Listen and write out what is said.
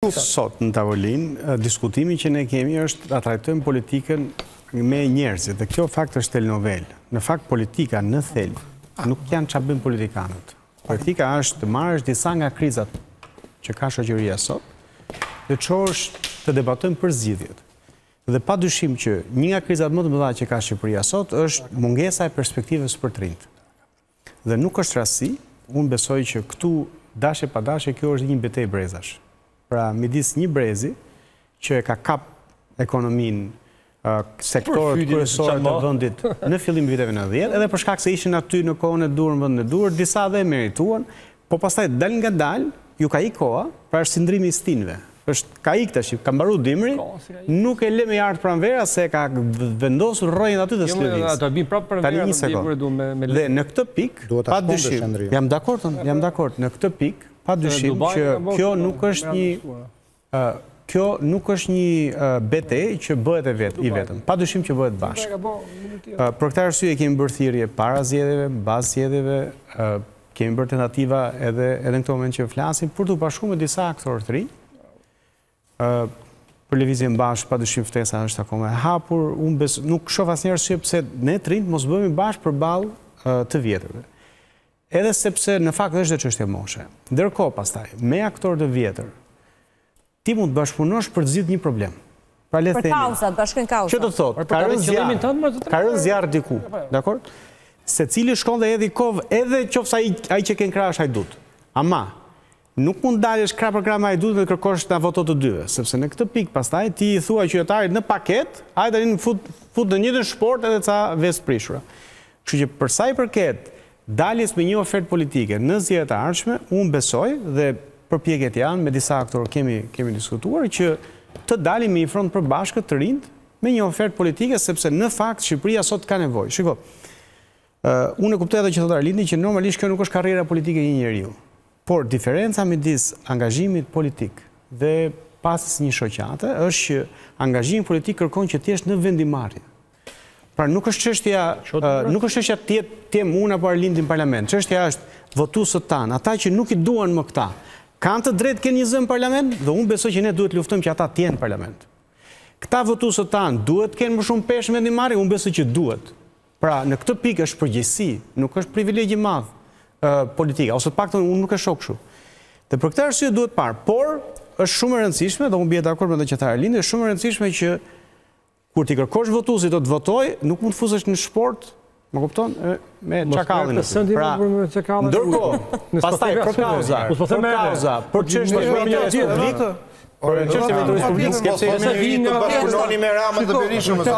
Sot në tavolinë, diskutimi që ne kemi është ta trajtojmë politikën me njerëzit. Dhe kjo fakt është telenovel. Në fakt politika në thelb nuk janë çfarë bëjnë politikanët. Politika është të marrësh disa nga krizat që ka shoqëria sot dhe çosh të debatojmë për zgjidhjet. Dhe padyshim që një nga krizat më të mëdha që ka Shqipëria sot është mungesa e perspektivës për të rinjt. Dhe nuk është rasti, unë besoj që këtu dashje pa dashje kjo është një betejë brezash. Pra midis një brezi që e ka kap ekonominë, sektorët kryesorë të vendit në fillim të viteve 90, edhe për shkak se ishin aty në kohën e dur, në vendin e dur, disa dhe merituan, po pastaj dal nga dal, ju ka ikë koha, pra është sindrimi i stinëve. Ka ikë tash, ka mbaruar dimri, nuk e le me ardh pranvera se ka vendosur rrojën aty të Slëvis. Ato bin prapë pranvera. Dhe në këtë pikë, padyshim, jam dakord, në këtë pikë, padyshim që kjo nuk është një betejë që bëhet i vetëm. Padyshim që bëhet bashkë. Për këtë arsye kemi bërë thirrje para zgjedhjeve, mbas zgjedhjeve, kemi bërë tentativa edhe në këtë moment që flasim për të bashkuar me disa aktorë të rinj. Për lëvizjen bashkë, padyshim ftesa është akoma e hapur. Unë nuk shoh asnjë arsye pse ne të rinjt mos bëhemi bashkë përballë të vjetërve. Edhe sepse në fakt është dhe çështje moshe. Ndërkohë pastaj, me aktorë të vjetër, ti mund të bashkëpunosh për të zgjidhur një problem. Pra le të themi. Për kauzat, bashkën kauzat. Që do të thotë, ka rënë zjarr diku, dakor? Secili shkon dhe hedhi kovë edhe qoftë ai që ken krah është hajdut. Ama nuk mund dalësh krah për krah me hajdut dhe kërkosh ta voto të dyve, sepse në këtë pikë pastaj ti i thua qytetarit në paketë, hajde tani fut në njëjtën shport edhe ca vesë prishura. Kështu që për sa i përket daljes me një ofertë politike në zgjedhjet e ardhshme, unë besoj dhe përpjekjet janë me disa aktorë kemi diskutuar që të dalim me një front përbashkët të rinjt me një ofertë politike, sepse në fakt Shqipëria sot ka nevojë. Shiko, unë e kuptoj edhe që thotë Arlindi që normalisht kjo nuk është karriera politike e një njeriu. Por diferenca midis angazhimit politik dhe pasës një shoqate është që angazhimi politik kërkon që ti jesh në vendimarrje. Pra nuk është çështja të jem unë apo Arlindi në parlament. Çështja është votuesët tanë, ata që nuk i duan më këta. Kanë të drejtë kënë një zë në parlament dhe unë besoj që ne duhet luftojmë që ata të jenë në parlament. Këta votuesët tanë duhet të kenë më shumë peshë në vendimarrje, unë besoj që duhet. Pra në këtë pikë është përgjegjësi, nuk është privilegj i madh politika, ose të paktën unë nuk e shoh kështu. Dhe për këtë arsye duhet parë, por është shumë e rëndësishme, dhe unë bie dakord me të Arlindi, është shumë e rëndësishme që kur ti kërkosh votuesit do të votojë, nuk mund të futesh në sport, më kupton, me çakallin. Pra, ndërkohë, pastaj për kauza, për çështje publike, për çështje me turizëm publik, sepse me Ramën dhe Berishën.